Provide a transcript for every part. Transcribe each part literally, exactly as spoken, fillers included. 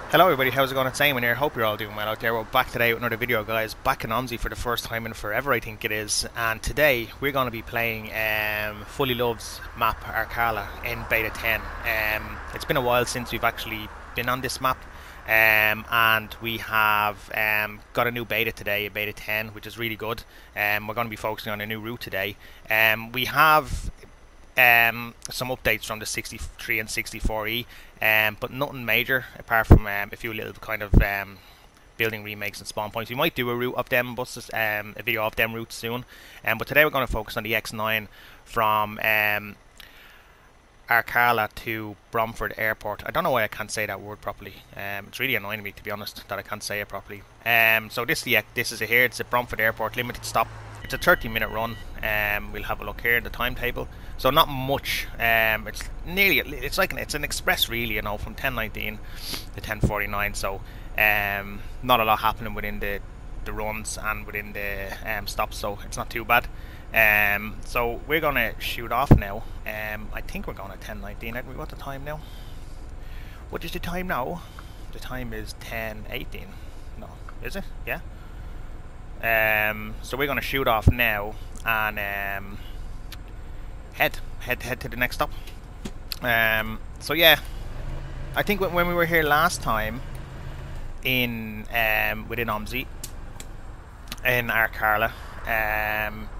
Hello everybody, how's it going? It's Simon here. Hope you're all doing well out there. We're back today with another video, guys. Back in OMSI for the first time in forever, I think it is. And today we're going to be playing um, Fully Love's map Arkala in Beta ten. Um, it's been a while since we've actually been on this map. Um, and we have um, got a new beta today, a Beta ten, which is really good. Um, we're going to be focusing on a new route today. Um, we have Um, some updates from the sixty-three and sixty-four E, um, but nothing major apart from um, a few little kind of um, building remakes and spawn points. We might do a route of them buses, um, a video of them routes soon, um, but today we're going to focus on the X nine from um, Arkala to Bromford Airport. I don't know why I can't say that word properly. Um, it's really annoying me, to be honest, that I can't say it properly. Um, so this, yeah, this is it here. It's at Bromford Airport, limited stop. It's a thirty minute run. Um, we'll have a look here at the timetable. So not much. Um, it's nearly. It's like an, it's an express, really. You know, from ten nineteen to ten forty-nine. So um, not a lot happening within the the runs and within the um, stops. So it's not too bad. Um, so we're gonna shoot off now. Um, I think we're going at ten nineteen. Aren't we? What's the time now? What is the time now? The time is ten eighteen. No, is it? Yeah. Um, so we're gonna shoot off now and um, head head head to the next stop. Um, so yeah, I think when we were here last time in um, within OMSI in Arkala, um,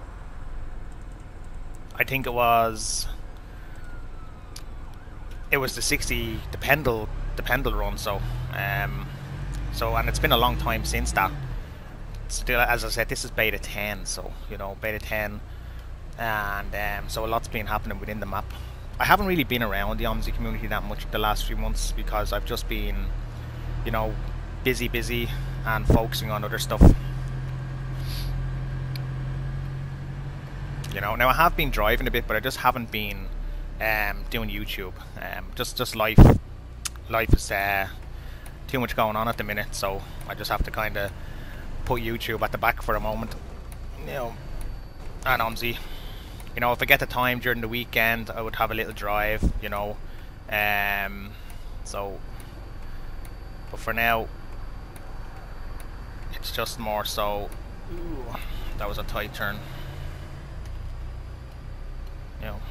I think it was it was the sixty the Pendle the Pendle run. So um, so and it's been a long time since that. Still, as I said, this is Beta ten, so you know, Beta ten, and um, so a lot's been happening within the map. I haven't really been around the OMSI community that much the last few months because I've just been, you know, busy, busy, and focusing on other stuff. You know, now I have been driving a bit, but I just haven't been um, doing YouTube. Um, just, just life, life is uh, too much going on at the minute, so I just have to kind of put YouTube at the back for a moment, you know, and OMSI. You know, if I get the time during the weekend, I would have a little drive, you know. Um, so, but for now, it's just more so. Ooh, that was a tight turn. You know,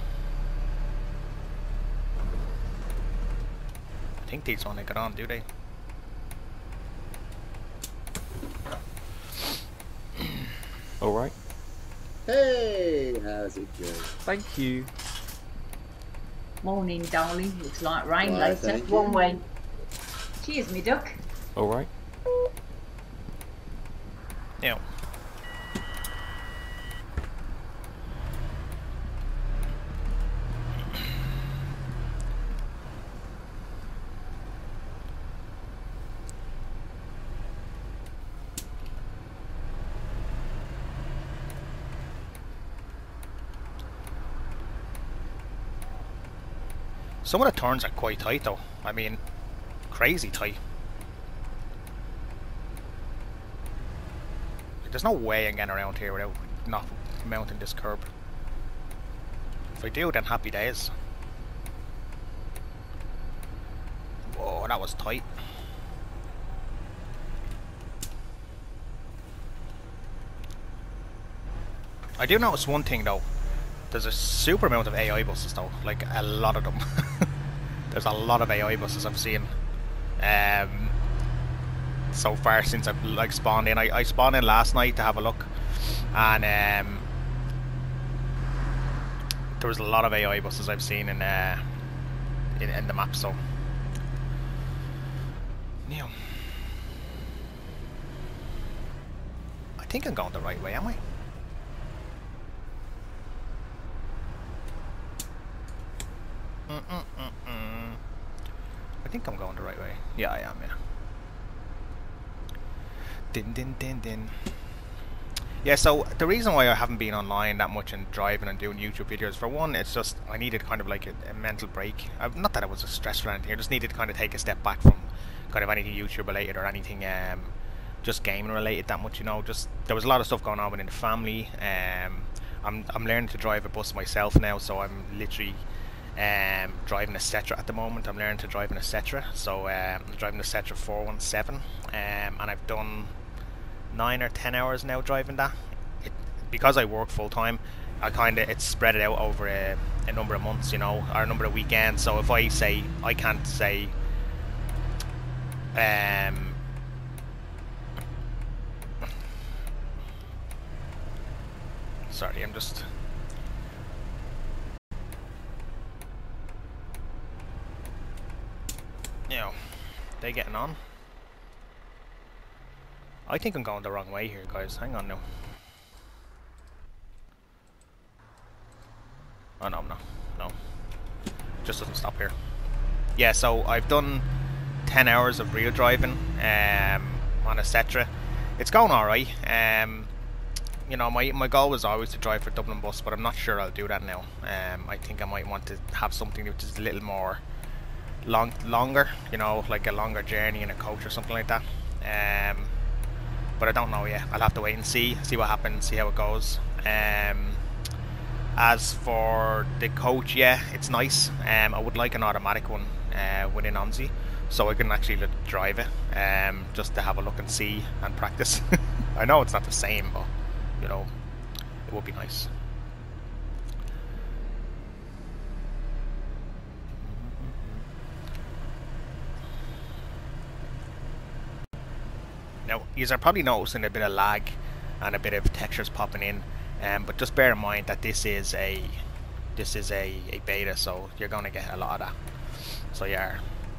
I think these want to get on, do they? All right. Hey, how's it going? Thank you. Morning, darling. Looks like rain Right, later. thank One you. way. Cheers, me duck. All right. You know. Some of the turns are quite tight though. I mean, crazy tight. Like, there's no way I'm getting around here without not mounting this curb. If I do, then happy days. Whoa, that was tight. I do notice one thing though. There's a super amount of A I buses though, like a lot of them. There's a lot of A I buses I've seen um, so far since I've like spawned in. I, I spawned in last night to have a look, and um, there was a lot of A I buses I've seen in uh, in, in the map. So, yeah. I think I'm going the right way, am I? Mm -mm -mm -mm. I think I'm going the right way. Yeah, I am, yeah. Din din din din. Yeah, so the reason why I haven't been online that much and driving and doing YouTube videos, for one, it's just I needed kind of like a, a mental break. Uh, not that it was a stress or anything, I just needed to kind of take a step back from kind of anything YouTube related or anything um, just gaming related that much, you know. Just there was a lot of stuff going on within the family. Um, I'm, I'm learning to drive a bus myself now, so I'm literally Um, driving a Setra at the moment. I'm learning to drive in a Setra, so um, I'm driving a Setra four one seven, um, and I've done nine or ten hours now driving that. It, because I work full time, I kind of it's spread it out over a, a number of months, you know, or a number of weekends. So if I say I can't say, um, sorry, I'm just. You know, they getting on. I think I'm going the wrong way here, guys. Hang on now. Oh no, no, no. Just doesn't stop here. Yeah, so I've done ten hours of real driving um, on a Setra. It's going alright. Um, you know, my my goal was always to drive for Dublin Bus, but I'm not sure I'll do that now. Um, I think I might want to have something which is a little more long longer, you know, like a longer journey in a coach or something like that. Um, but I don't know yet. I'll have to wait and see, see what happens, see how it goes. Um, as for the coach, yeah, it's nice. Um, I would like an automatic one uh, within OMSI, so I can actually let drive it, um, just to have a look and see and practice. I know it's not the same, but you know, it would be nice. Now, you are probably noticing a bit of lag and a bit of textures popping in, um, but just bear in mind that this is a this is a, a beta, so you're going to get a lot of that. So yeah.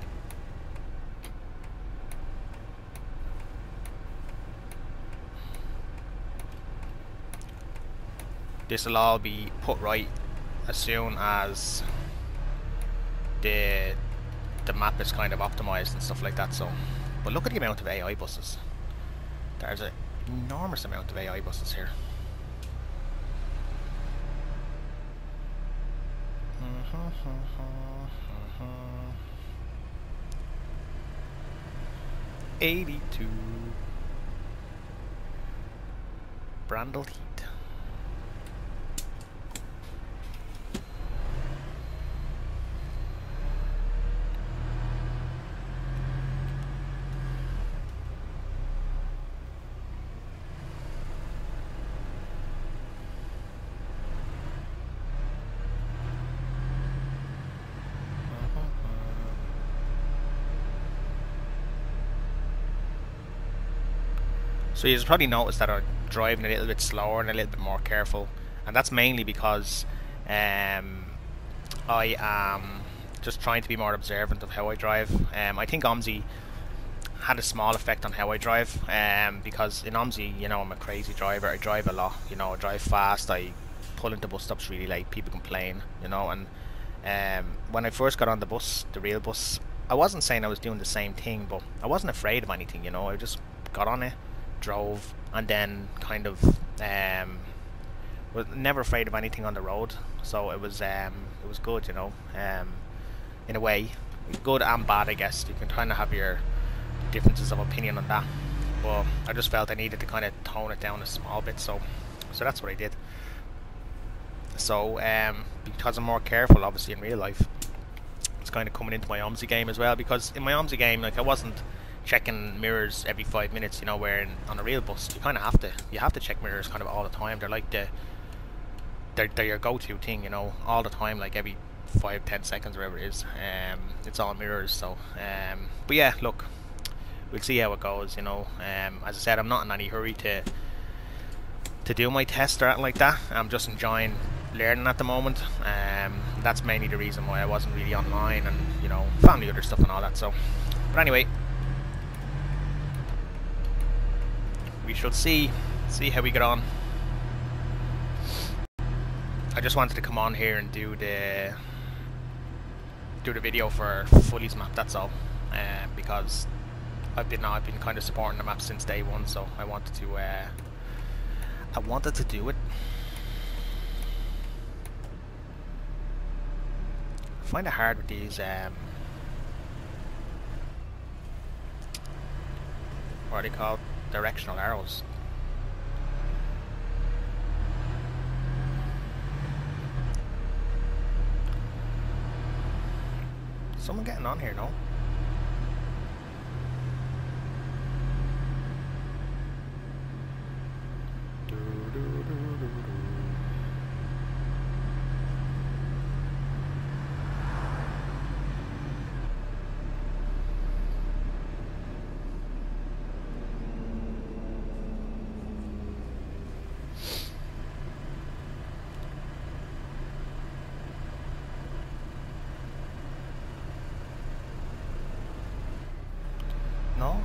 This will all be put right as soon as the the map is kind of optimized and stuff like that. So, but look at the amount of A I buses. There's an enormous amount of A I buses here. eighty-two. Brandle Heat. So you've probably noticed that I'm driving a little bit slower and a little bit more careful, and that's mainly because um, I am just trying to be more observant of how I drive. Um, I think OMSI had a small effect on how I drive, um, because in OMSI, you know, I'm a crazy driver. I drive a lot, you know, I drive fast, I pull into bus stops really late, people complain, you know, and um, when I first got on the bus, the real bus, I wasn't saying I was doing the same thing, but I wasn't afraid of anything, you know, I just got on it, drove, and then kind of um, was never afraid of anything on the road. So it was um, it was good, you know, um, in a way, good and bad, I guess. You can kind of have your differences of opinion on that, but I just felt I needed to kind of tone it down a small bit, so so that's what I did. So um, because I'm more careful, obviously, in real life, it's kind of coming into my OMSI game as well, because in my OMSI game, like, I wasn't checking mirrors every five minutes, you know, where in, on a real bus you kind of have to you have to check mirrors kind of all the time. They're like the they're, they're your go-to thing, you know, all the time, like every five ten seconds, whatever it is. Um, it's all mirrors. So um, but yeah, look, we'll see how it goes, you know. Um, as I said, I'm not in any hurry to to do my test or anything like that. I'm just enjoying learning at the moment. Um, that's mainly the reason why I wasn't really online, and, you know, family, other stuff and all that. So, but anyway, we shall see see how we get on. I just wanted to come on here and do the do the video for Fully's map, that's all, uh, because I've been I've been kind of supporting the map since day one, so I wanted to uh, I wanted to do it. I find it hard with these um, what are they called? Directional arrows. Someone getting on here, no? Do, do, do, do, do. No?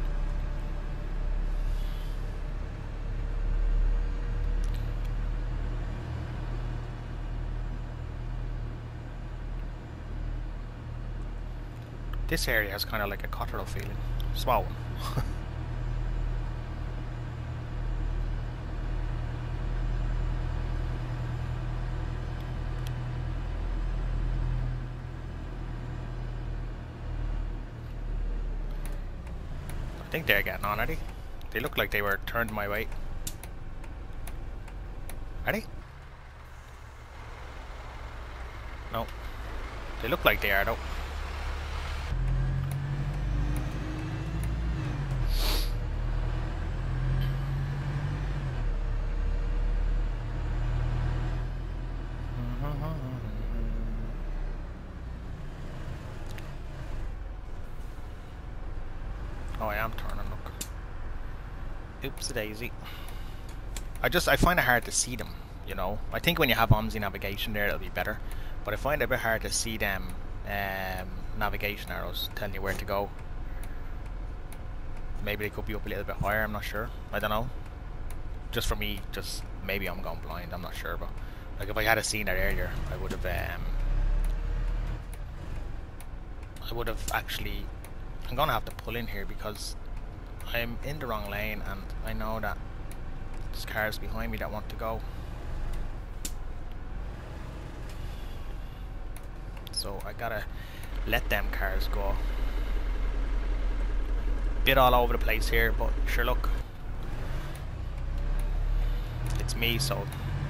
This area has kind of like a Cotterell feeling. Small one. I think they're getting on, are they? They look like they were turned my way. Are they? No. They look like they are though. Oh, I am turning, look. Oops a daisy. I just, I find it hard to see them, you know. I think when you have OMSI navigation there, it'll be better. But I find it a bit hard to see them um, navigation arrows telling you where to go. Maybe they could be up a little bit higher, I'm not sure. I don't know. Just for me, just, maybe I'm going blind, I'm not sure. But, like, if I had seen that earlier, I would have, um, I would have actually... I'm gonna have to pull in here because I'm in the wrong lane and I know that there's cars behind me that want to go. So I gotta let them cars go. Bit all over the place here, but sure, look, it's me, so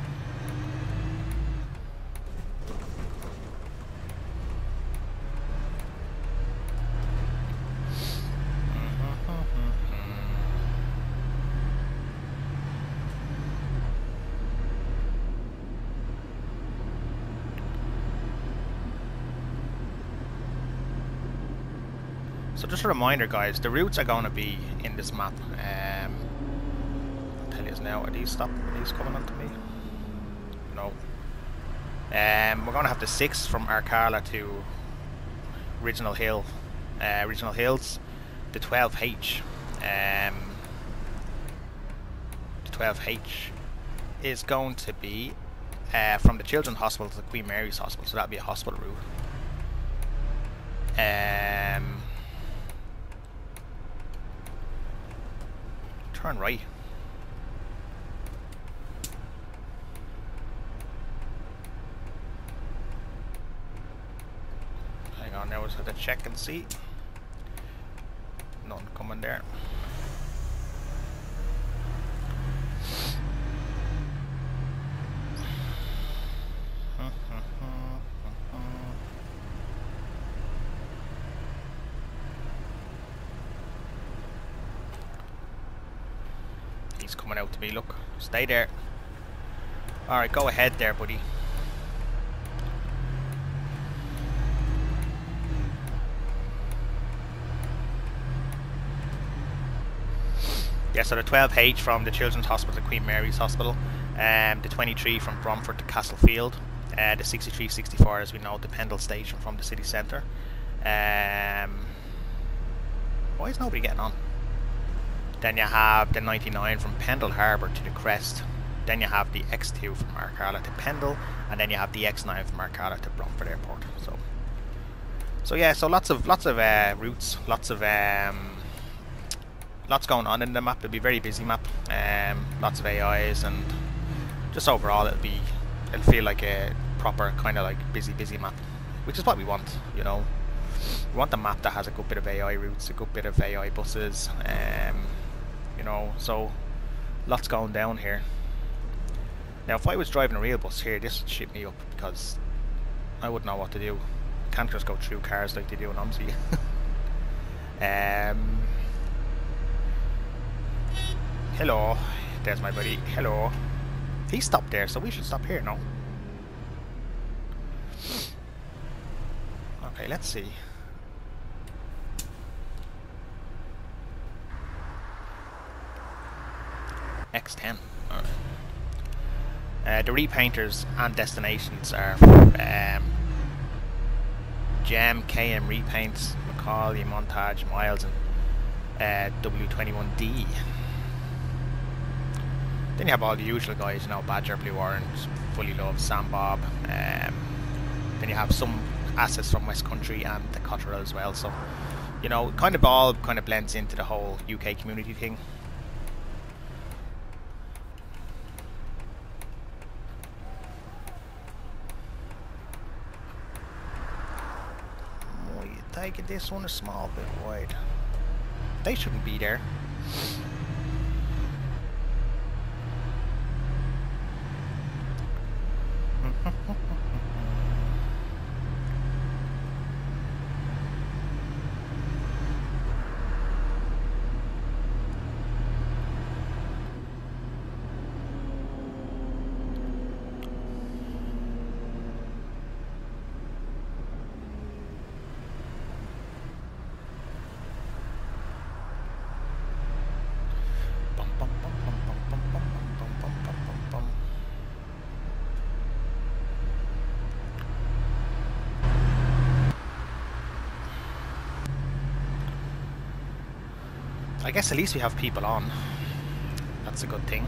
So just a reminder, guys, the routes are going to be in this map. Um, I'll tell you now, are these stop? Are these coming onto me? No. Um, we're going to have the six from Arcala to Original Hill, uh, Original Hills. The twelve H, um, the twelve H is going to be uh, from the Children's Hospital to the Queen Mary's Hospital. So that'll be a hospital route. Um. Turn right. Hang on, now, was it a check and see? Nothing coming there. He's coming out to me, look. Stay there. Alright, go ahead there, buddy. Yeah, so the twelve H from the Children's Hospital to Queen Mary's Hospital, um, the twenty-three from Bromford to Castlefield, uh, the sixty-three sixty-four, as we know, the Pendle Station from the city centre. Um, why is nobody getting on? Then you have the ninety-nine from Pendle Harbour to the Crest. Then you have the X two from Arcala to Pendle, and then you have the X nine from Arcala to Bromford Airport. So, so yeah, so lots of lots of uh, routes, lots of um, lots going on in the map. It'll be a very busy map. Um, lots of A Is, and just overall, it'll be it'll feel like a proper kind of like busy, busy map, which is what we want, you know. We want a map that has a good bit of A I routes, a good bit of A I buses, um, you know, so lots going down here. Now if I was driving a real bus here, this would shit me up because I wouldn't know what to do. Can't just go through cars like they do in Omsi. um, hello. There's my buddy. Hello. He stopped there, so we should stop here, no? Okay, let's see. X ten. Alright. Uh, the repainters and destinations are um, Gem, K M Repaints, Macaulay, Montage, Miles, and uh, W twenty-one D. Then you have all the usual guys, you know, Badger, Blue Orange, Fully Loved, Sam Bob. Um, then you have some assets from West Country and the Cotterell as well. So, you know, kind of all kind of blends into the whole U K community thing. Taking this one a small bit wide. They shouldn't be there. I guess at least we have people on. That's a good thing.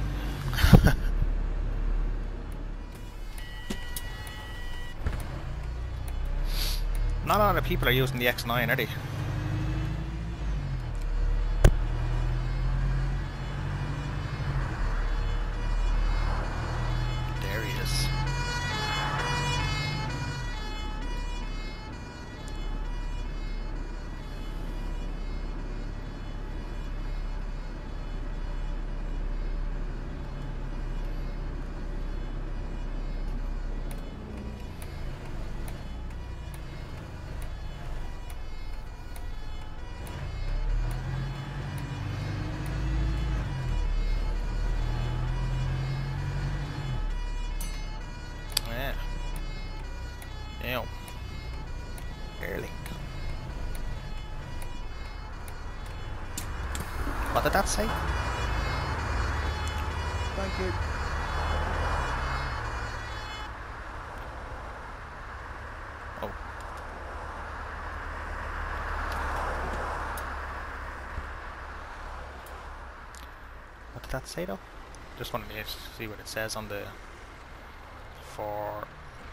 Not a lot of people are using the X nine, are they? There he is. Damn. Airlink. What did that say? Thank you. Oh. What did that say though? Just wanted to see what it says on the for.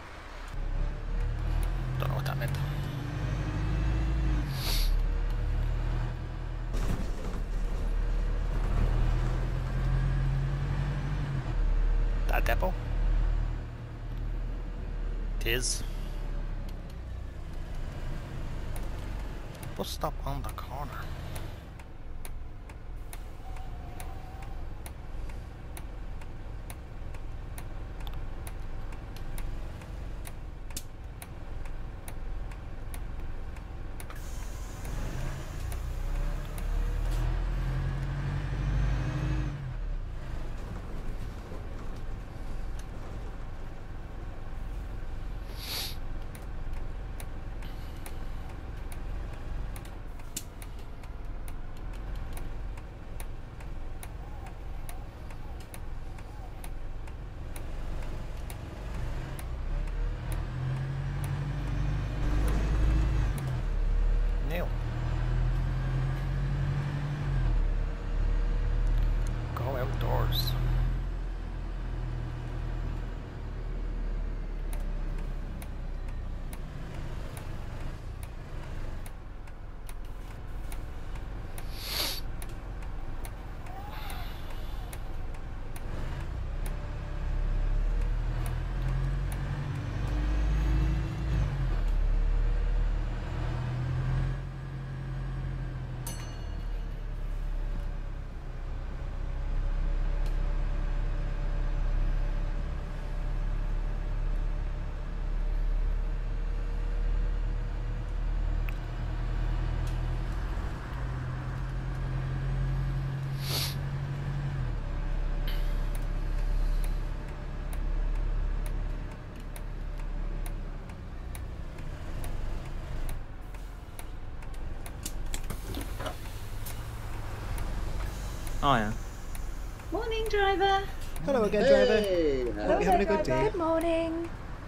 Don't know what that meant. That depot? Tis. Bus stop on the corner. Neil. Go outdoors. Oh yeah. Morning, driver. Hello again, driver. Hey, Hope how's you're having a good day. Good morning.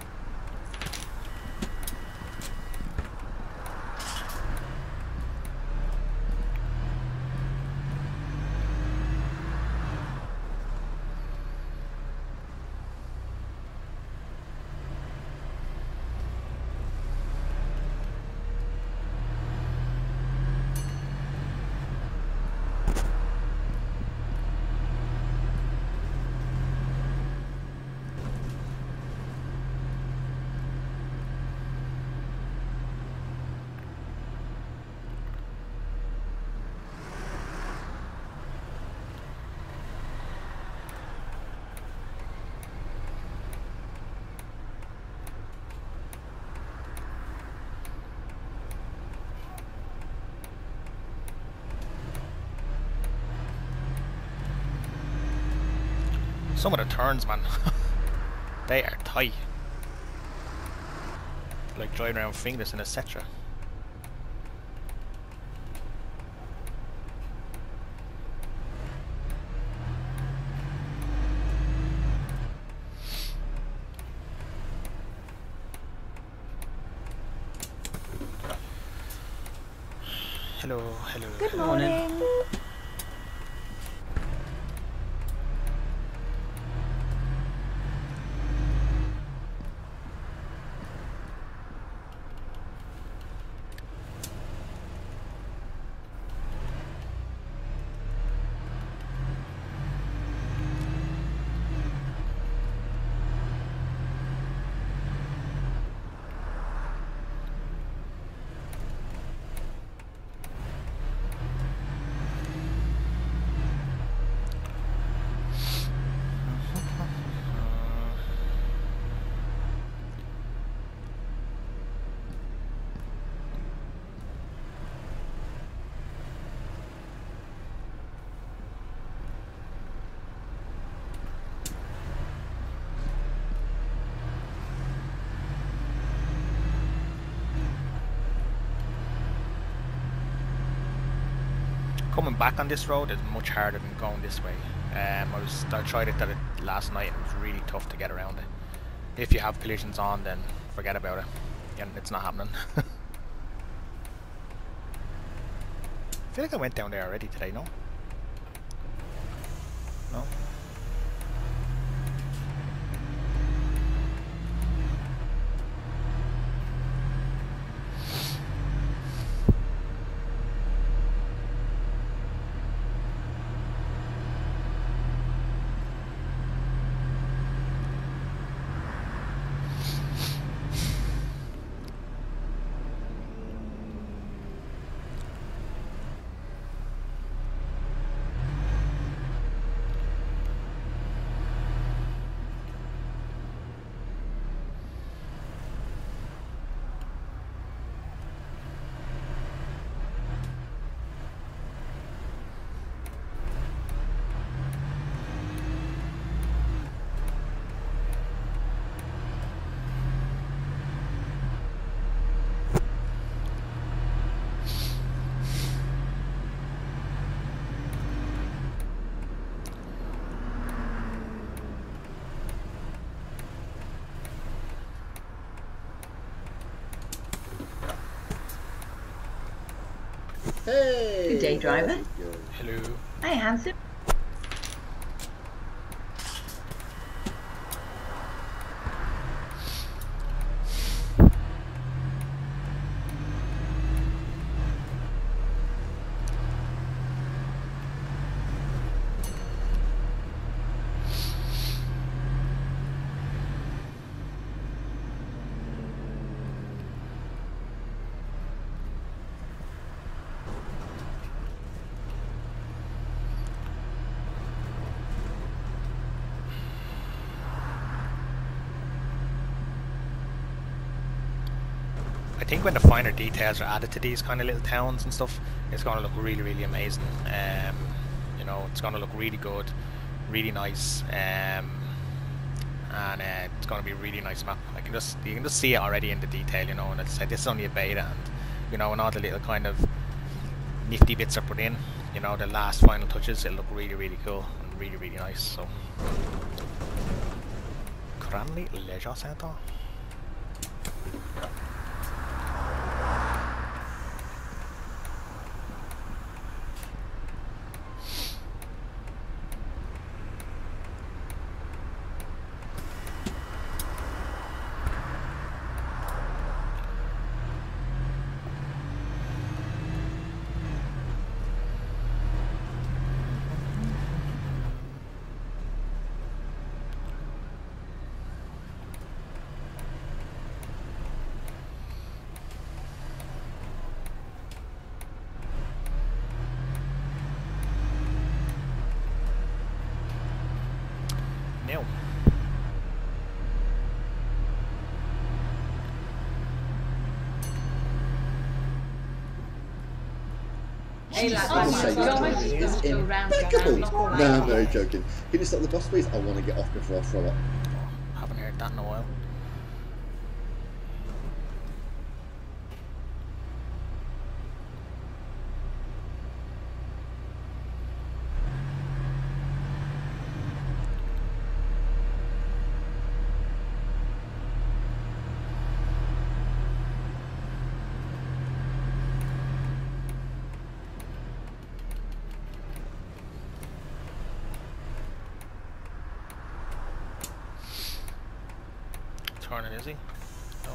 Some of the turns, man, they are tight. Like driving around fingers and et cetera. Hello, hello. Good morning. Coming back on this road is much harder than going this way. Um, I was I tried it, it last night and it was really tough to get around it. If you have collisions on, then forget about it. And it's not happening. I feel like I went down there already today, no? No? Hey. Good day, driver. how's it going? Hello. Hi, handsome. I think when the finer details are added to these kind of little towns and stuff, it's going to look really, really amazing. Um, you know, it's going to look really good, really nice, um, and uh, it's going to be a really nice map. I can just you can just see it already in the detail, you know. And it's like this is only a beta, and you know, and all the little kind of nifty bits are put in, you know, the last final touches, it'll look really, really cool and really, really nice. So, Cranley Leisure Centre. Neil. Hey, lads, I was oh saying my God, it it's is going round and impeccable. round, round. No, I'm very joking. Can you stop the bus, please? I want to get off before I throw up. Oh, haven't heard that in a while. Turning, is he? No.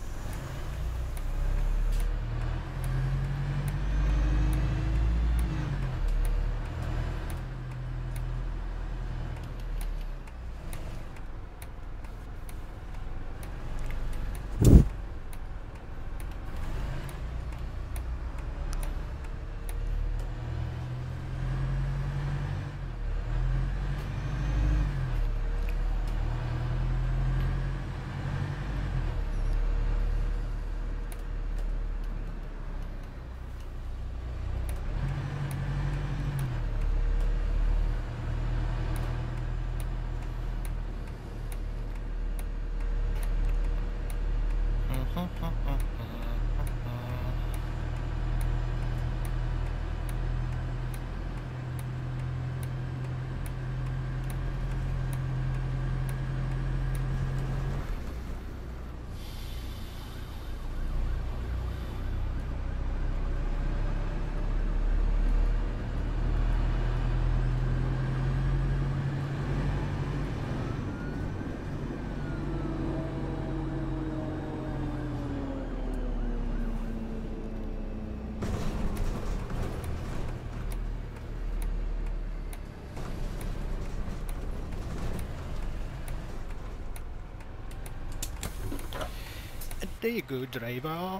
There you go, driver.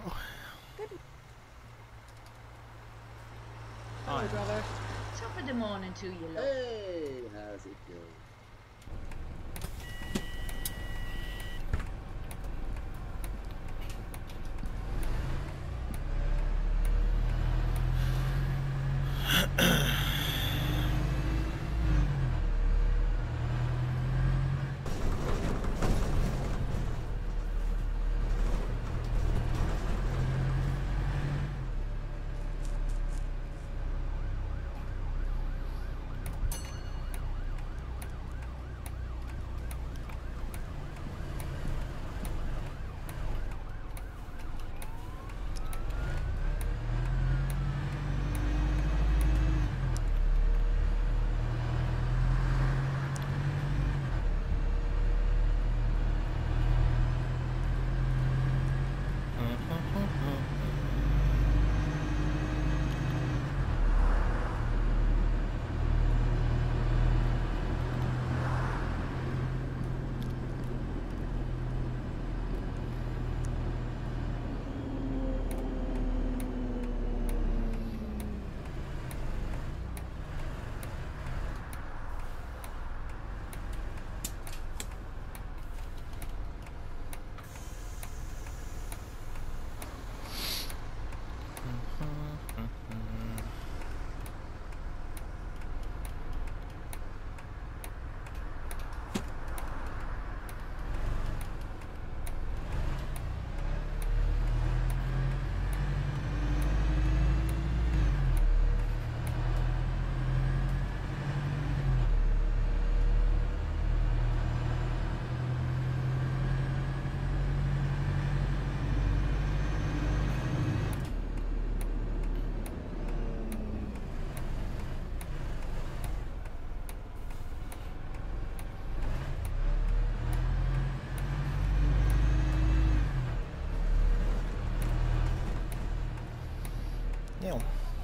Hello, brother. Top of the morning to you, love. Hey, how's it going? Now.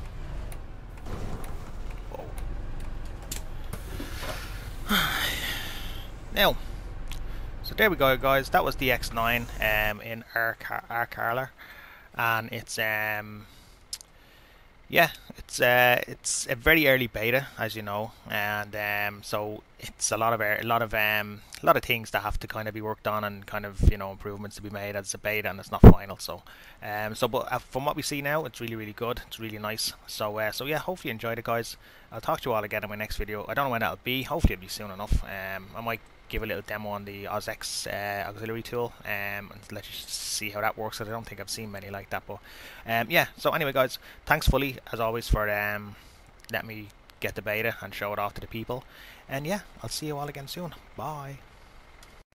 Now, so there we go, guys. That was the X nine um, in our car, our Carla, and it's um, yeah, it's uh, it's a very early beta, as you know, and um, so it's a lot of a lot of um, a lot of things that have to kind of be worked on and kind of you know improvements to be made as a beta, and it's not final. So, um, so but uh, from what we see now, it's really really good. It's really nice. So uh, so yeah, hopefully you enjoyed it, guys. I'll talk to you all again in my next video. I don't know when that'll be. Hopefully it'll be soon enough. Um, I might give a little demo on the OzX uh, auxiliary tool um, and let you see how that works. I don't think I've seen many like that, but um, yeah. So anyway, guys, thanks fully as always for um, letting me get the beta and show it off to the people. And yeah, I'll see you all again soon. Bye.